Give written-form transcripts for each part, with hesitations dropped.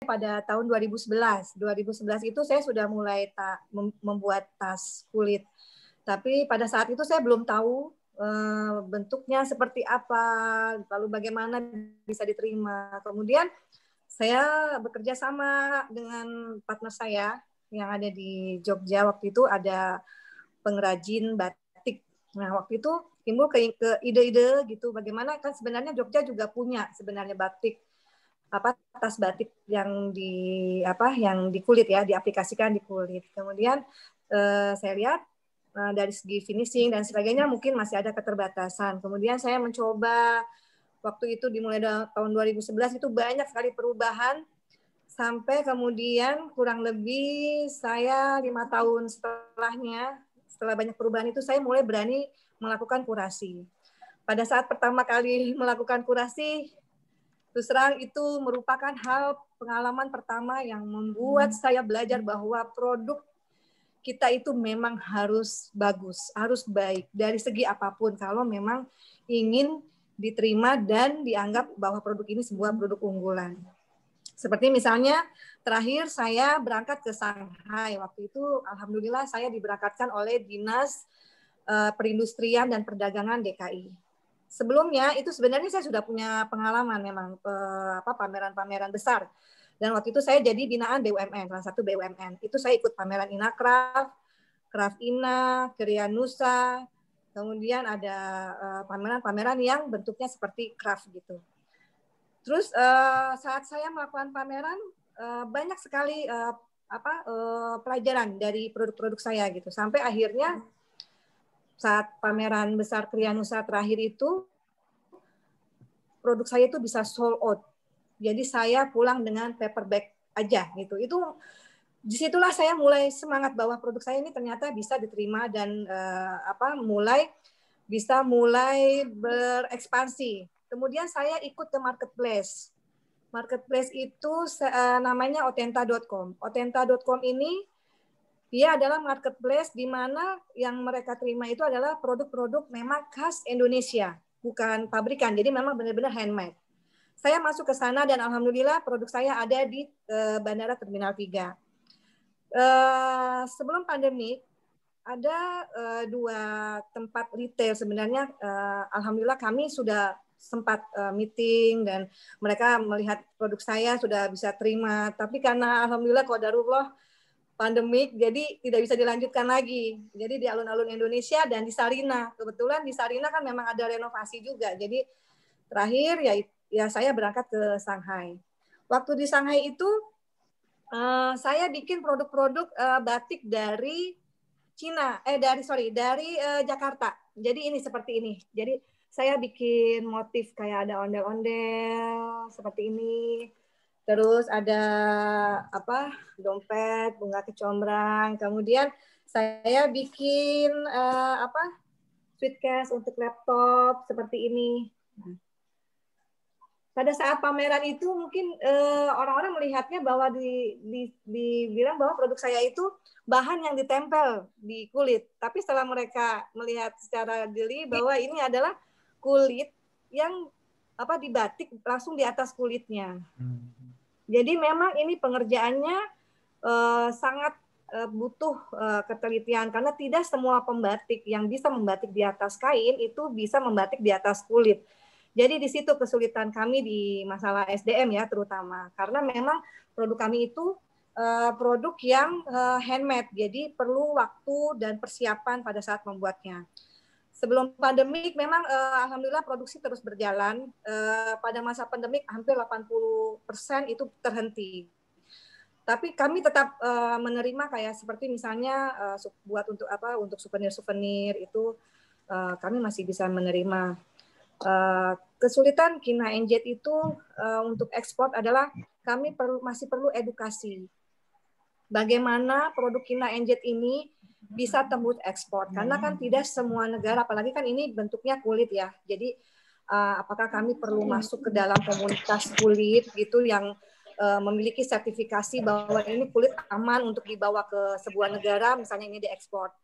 pada tahun 2011. 2011 itu saya sudah mulai membuat tas kulit. Tapi pada saat itu saya belum tahu bentuknya seperti apa, lalu bagaimana bisa diterima. Kemudian saya bekerja sama dengan partner saya yang ada di Jogja. Waktu itu ada pengrajin batik. Nah, waktu itu timbul ke ide-ide gitu, bagaimana kan sebenarnya Jogja juga punya sebenarnya batik, tas batik yang di kulit ya, diaplikasikan di kulit. Kemudian saya lihat dari segi finishing dan sebagainya mungkin masih ada keterbatasan. Kemudian saya mencoba, waktu itu dimulai tahun 2011 itu banyak sekali perubahan, sampai kemudian kurang lebih saya 5 tahun setelahnya, setelah banyak perubahan itu saya mulai berani melakukan kurasi. Pada saat pertama kali melakukan kurasi, terus terang itu merupakan pengalaman pertama yang membuat saya belajar bahwa produk kita itu memang harus bagus, harus baik dari segi apapun kalau memang ingin diterima dan dianggap bahwa produk ini sebuah produk unggulan. Seperti misalnya terakhir saya berangkat ke Shanghai. Waktu itu alhamdulillah saya diberangkatkan oleh Dinas Perindustrian dan Perdagangan DKI. Sebelumnya itu sebenarnya saya sudah punya pengalaman memang pameran-pameran besar. Dan waktu itu saya jadi binaan BUMN, salah satu BUMN. Itu saya ikut pameran Inacraft, Craftina, Krianusa, kemudian ada pameran-pameran yang bentuknya seperti craft gitu. Terus saat saya melakukan pameran, banyak sekali pelajaran dari produk-produk saya gitu. Sampai akhirnya saat pameran besar Krianusa terakhir itu, produk saya itu bisa sold out. Jadi saya pulang dengan paper bag aja gitu. Itu disitulah saya mulai semangat bahwa produk saya ini ternyata bisa diterima dan mulai berekspansi. Kemudian saya ikut ke marketplace. Marketplace itu namanya otenta.com. Otenta.com ini dia adalah marketplace di mana yang mereka terima itu adalah produk-produk memang khas Indonesia, bukan pabrikan. Jadi memang benar-benar handmade. Saya masuk ke sana dan alhamdulillah produk saya ada di Bandara Terminal 3. Sebelum pandemi ada 2 tempat retail sebenarnya. Alhamdulillah kami sudah sempat meeting dan mereka melihat produk saya sudah bisa terima. Tapi karena alhamdulillah qadarullah pandemik, jadi tidak bisa dilanjutkan lagi. Jadi di alun-alun Indonesia dan di Sarina. Kebetulan di Sarina kan memang ada renovasi juga. Jadi terakhir ya saya berangkat ke Shanghai. Waktu di Shanghai itu saya bikin produk-produk batik dari dari Jakarta. Jadi ini seperti ini. Jadi saya bikin motif kayak ada ondel-ondel seperti ini. Terus ada dompet bunga kecombrang. Kemudian saya bikin suitcase untuk laptop seperti ini. Pada saat pameran itu mungkin orang-orang melihatnya bahwa dibilang bahwa produk saya itu bahan yang ditempel di kulit. Tapi setelah mereka melihat secara jeli bahwa ini adalah kulit yang dibatik langsung di atas kulitnya. Jadi memang ini pengerjaannya sangat butuh ketelitian karena tidak semua pembatik yang bisa membatik di atas kain itu bisa membatik di atas kulit. Jadi di situ kesulitan kami di masalah SDM ya terutama karena memang produk kami itu produk yang handmade, jadi perlu waktu dan persiapan pada saat membuatnya. Sebelum pandemik memang alhamdulillah produksi terus berjalan. Pada masa pandemik hampir 80% itu terhenti. Tapi kami tetap menerima kayak seperti misalnya buat untuk souvenir-souvenir itu kami masih bisa menerima. Kesulitan Kina NZ itu untuk ekspor adalah kami masih perlu edukasi. Bagaimana produk Kina NZ ini bisa tembus ekspor? Karena kan tidak semua negara, apalagi kan ini bentuknya kulit ya. Jadi apakah kami perlu masuk ke dalam komunitas kulit gitu yang memiliki sertifikasi bahwa ini kulit aman untuk dibawa ke sebuah negara, misalnya ini diekspor.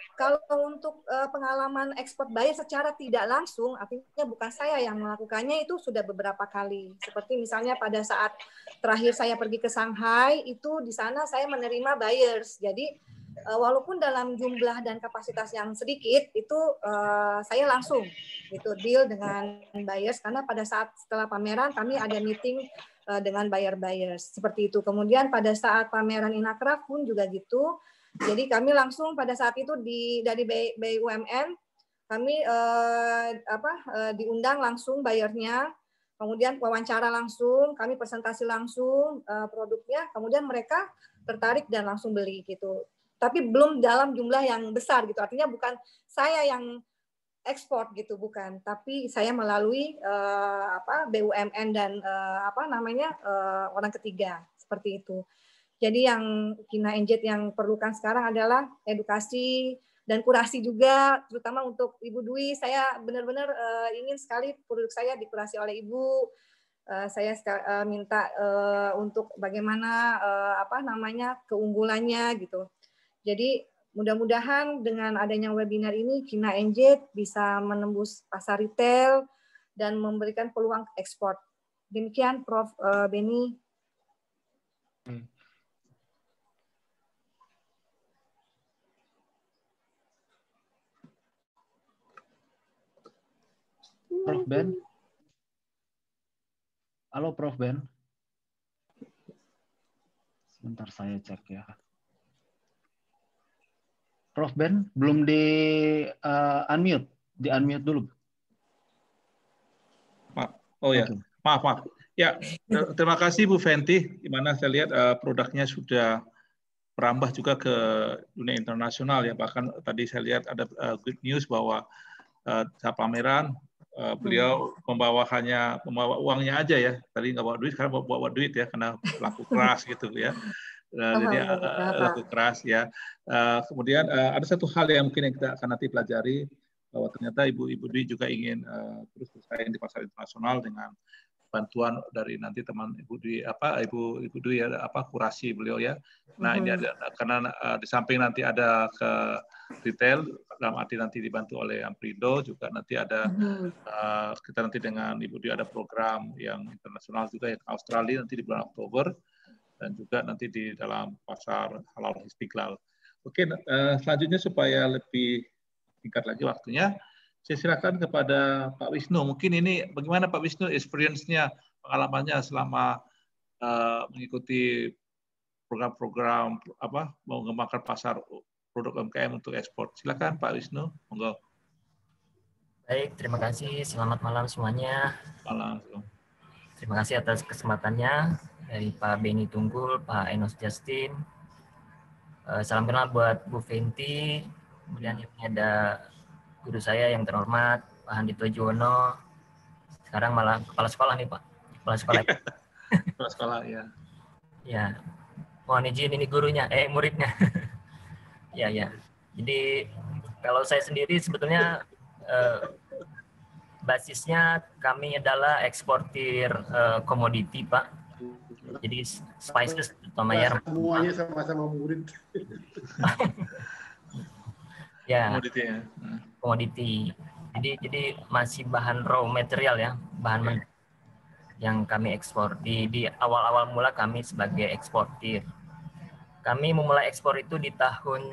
Kalau untuk pengalaman ekspor buyer secara tidak langsung, artinya bukan saya yang melakukannya, itu sudah beberapa kali. Seperti misalnya pada saat terakhir saya pergi ke Shanghai, itu di sana saya menerima buyers. Jadi walaupun dalam jumlah dan kapasitas yang sedikit, itu saya langsung gitu deal dengan buyers, karena pada saat setelah pameran kami ada meeting dengan buyer-buyers seperti itu. Kemudian pada saat pameran Inacraft pun juga gitu. Jadi kami langsung pada saat itu dari BUMN kami diundang langsung bayarnya, kemudian wawancara langsung, kami presentasi langsung produknya, kemudian mereka tertarik dan langsung beli gitu. Tapi belum dalam jumlah yang besar gitu. Artinya bukan saya yang ekspor gitu, bukan. Tapi saya melalui BUMN dan orang ketiga seperti itu. Jadi yang Kina NZ yang perlukan sekarang adalah edukasi dan kurasi juga, terutama untuk Ibu Dwi. Saya benar-benar ingin sekali produk saya dikurasi oleh Ibu. Saya minta untuk bagaimana keunggulannya gitu. Jadi mudah-mudahan dengan adanya webinar ini Kina NZ bisa menembus pasar retail dan memberikan peluang ekspor. Demikian Prof. Beni. Prof. Ben. Halo Prof. Ben. Sebentar saya cek ya. Prof. Ben belum di unmute. Di unmute dulu. Oh ya, okay. Maaf. Ya, terima kasih Bu Fenty. Di mana saya lihat produknya sudah merambah juga ke dunia internasional ya. Bahkan tadi saya lihat ada good news bahwa saat pameran beliau membawa uangnya aja ya. Tadi nggak bawa duit, sekarang bawa duit ya, karena laku keras gitu ya. Jadi laku keras ya. Kemudian ada satu hal yang mungkin yang kita akan nanti pelajari, bahwa ternyata Ibu Dwi juga ingin terus bersaing di pasar internasional dengan bantuan dari nanti teman Ibu Dwi Ibu Dwi kurasi beliau ya. Nah ini ada karena di samping nanti ada ke retail, dalam arti nanti dibantu oleh Amprindo, juga nanti ada kita nanti dengan Ibu Dwi ada program yang internasional juga ya, ke Australia nanti di bulan Oktober, dan juga nanti di dalam pasar halal Istiqlal. Oke, selanjutnya supaya lebih singkat lagi waktunya, saya silakan kepada Pak Wisnu. Mungkin ini bagaimana Pak Wisnu experience-nya, pengalamannya selama mengikuti program-program mengembangkan pasar produk UMKM untuk ekspor. Silakan Pak Wisnu, monggo. Baik, terima kasih. Selamat malam semuanya. Malam. Terima kasih atas kesempatannya dari Pak Beni Tunggul, Pak Enos Justin. Salam kenal buat Bu Fenty. Kemudian ini ada guru saya yang terhormat, Pak Handito Juwono. Sekarang malah kepala sekolah nih, Pak. Kepala sekolah. Kepala sekolah, ya. Ya, mohon izin ini gurunya, muridnya. Ya. Jadi kalau saya sendiri sebetulnya basisnya kami adalah eksportir komoditi, Pak. Jadi spices terutama ya. Semuanya sama-sama murid. Ya. Komoditi. Jadi masih bahan raw material ya, bahan yang kami ekspor. Di awal-awal mula kami sebagai eksportir. Kami memulai ekspor itu di tahun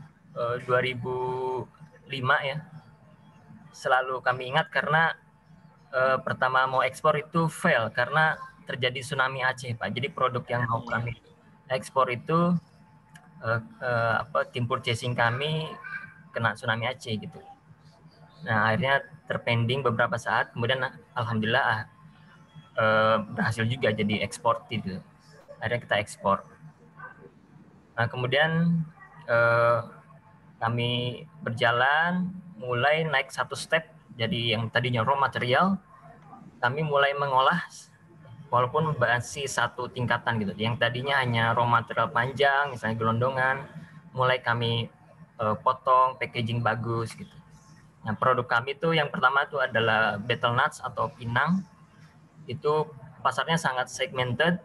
2005 ya. Selalu kami ingat karena pertama mau ekspor itu fail karena terjadi tsunami Aceh, Pak. Jadi produk yang mau kami ekspor itu tim purchasing kami kena tsunami Aceh gitu. Nah, akhirnya terpending beberapa saat, kemudian alhamdulillah berhasil juga jadi ekspor gitu. Akhirnya kita ekspor. Nah, kemudian kami berjalan, mulai naik satu step, jadi yang tadinya raw material, kami mulai mengolah walaupun masih satu tingkatan gitu. Yang tadinya hanya raw material panjang, misalnya gelondongan, mulai kami potong, packaging bagus gitu. Nah, produk kami itu yang pertama itu adalah betel nuts atau pinang. Itu pasarnya sangat segmented,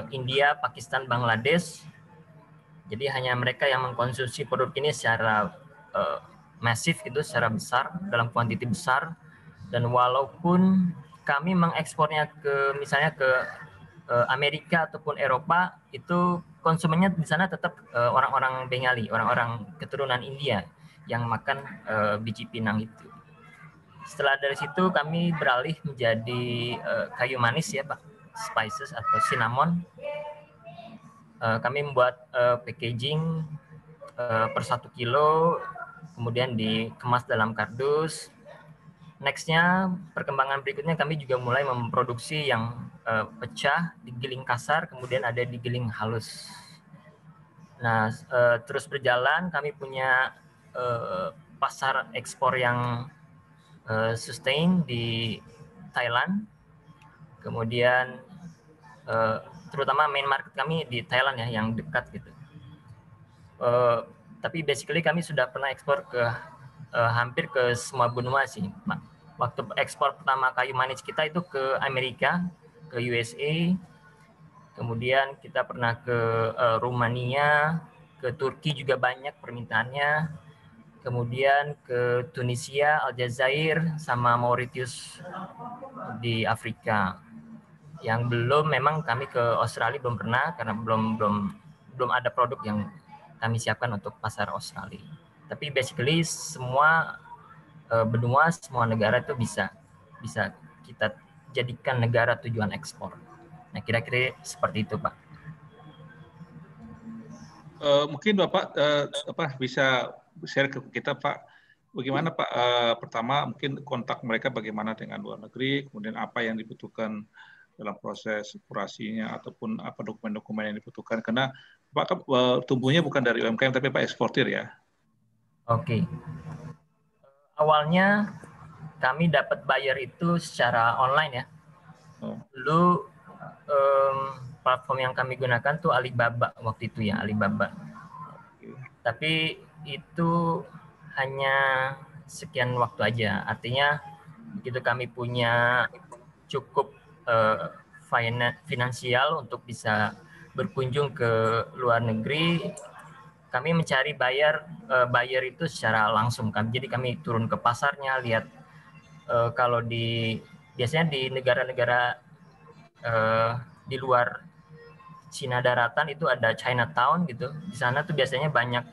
India, Pakistan, Bangladesh. Jadi hanya mereka yang mengkonsumsi produk ini secara masif gitu secara besar, dalam kuantiti besar. Dan walaupun kami mengekspornya ke misalnya ke Amerika ataupun Eropa, itu konsumennya di sana tetap orang-orang Bengali, orang-orang keturunan India yang makan biji pinang itu. Setelah dari situ kami beralih menjadi kayu manis ya Pak, spices atau cinnamon. Kami membuat packaging per 1 kilo, kemudian dikemas dalam kardus. Nextnya, perkembangan berikutnya kami juga mulai memproduksi yang pecah, digiling kasar, kemudian ada digiling halus. Nah, terus berjalan, kami punya pasar ekspor yang sustain di Thailand. Kemudian, terutama main market kami di Thailand ya, yang dekat gitu. Tapi basically kami sudah pernah ekspor ke hampir ke semua benua sih, Pak. Waktu ekspor pertama kayu manis kita itu ke Amerika, ke USA, kemudian kita pernah ke Rumania, ke Turki juga banyak permintaannya, kemudian ke Tunisia, Aljazair, sama Mauritius di Afrika. Yang belum, memang kami ke Australia belum pernah karena belum ada produk yang kami siapkan untuk pasar Australia. Tapi basically semua benua, semua negara itu bisa kita jadikan negara tujuan ekspor. Nah, kira-kira seperti itu, Pak. Mungkin Bapak bisa share ke kita, Pak, bagaimana Pak, pertama mungkin kontak mereka bagaimana dengan luar negeri, kemudian apa yang dibutuhkan dalam proses kurasinya ataupun apa dokumen-dokumen yang dibutuhkan, karena Pak tumbuhnya bukan dari UMKM tapi Pak eksportir ya. Oke. Awalnya kami dapat buyer itu secara online ya. Dulu platform yang kami gunakan tuh Alibaba waktu itu ya, Alibaba. Tapi itu hanya sekian waktu aja. Artinya begitu kami punya cukup finansial untuk bisa berkunjung ke luar negeri, kami mencari buyer itu secara langsung. Jadi kami turun ke pasarnya, lihat kalau biasanya di negara-negara di luar Cina daratan itu ada Chinatown gitu. Di sana tuh biasanya banyak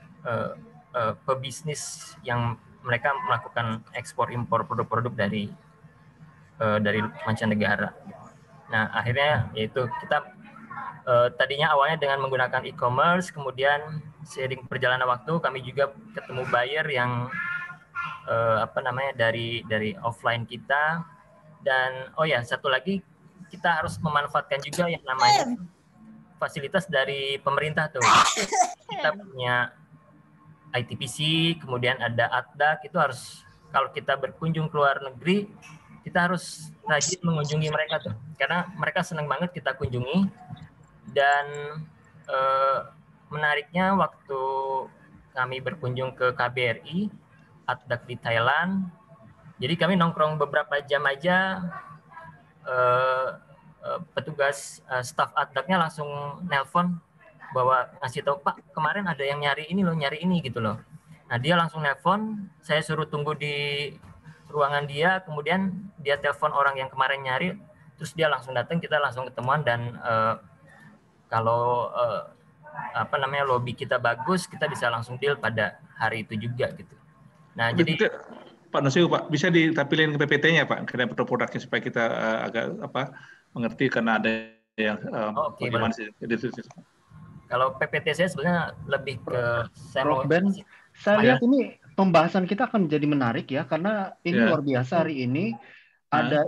pebisnis yang mereka melakukan ekspor impor produk-produk dari mancanegara. Nah, akhirnya yaitu kita tadinya awalnya dengan menggunakan e-commerce, kemudian seiring perjalanan waktu kami juga ketemu buyer yang dari offline kita. Dan satu lagi, kita harus memanfaatkan juga yang namanya fasilitas dari pemerintah tuh. Kita punya ITPC, kemudian ada ADDAC, itu harus kalau kita berkunjung ke luar negeri, kita harus rajin mengunjungi mereka tuh, karena mereka senang banget kita kunjungi. Dan menariknya waktu kami berkunjung ke KBRI ADDAC di Thailand, jadi kami nongkrong beberapa jam aja, petugas staf ADDAC-nya langsung nelpon bahwa ngasih tahu, Pak, kemarin ada yang nyari ini gitu loh. Nah, dia langsung nelpon, saya suruh tunggu di ruangan dia, kemudian dia telepon orang yang kemarin nyari, terus dia langsung datang, kita langsung ketemuan. Dan kalau lobby kita bagus, kita bisa langsung deal pada hari itu juga gitu. Nah, jadi Pak Nasiu, Pak, bisa ditampilin ke PPT-nya, Pak, karena produknya supaya kita agak mengerti, karena ada yang bagaimana sih. Kalau PPT saya sebenarnya lebih ke saya lihat ini pembahasan kita akan menjadi menarik ya, karena ini luar biasa hari ini. Ada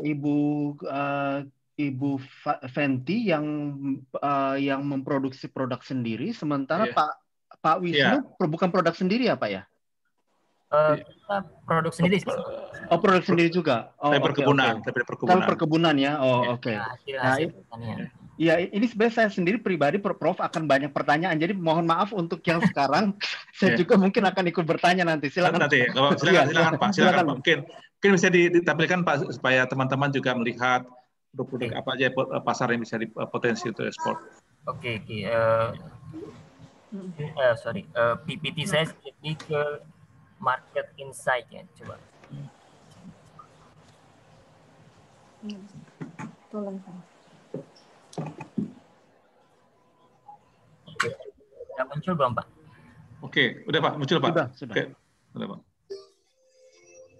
Ibu Fenty yang memproduksi produk sendiri, sementara Pak Wisnu bukan produk sendiri ya, Pak ya? Kita produk sendiri. Produk sendiri juga. Perkebunan ya. Oke. Nah, ini sebenarnya saya sendiri pribadi, Prof, akan banyak pertanyaan. Jadi mohon maaf untuk yang sekarang. Saya juga mungkin akan ikut bertanya nanti. Silakan. Silakan Pak. Silakan Pak. Mungkin bisa ditampilkan Pak, supaya teman-teman juga melihat produk apa aja pasar yang bisa potensi untuk ekspor. PPT saya lebih ke market insight ya, coba. Oke, udah muncul belum Pak? Oke, udah Pak, muncul Pak. Sudah. Oke, udah Pak.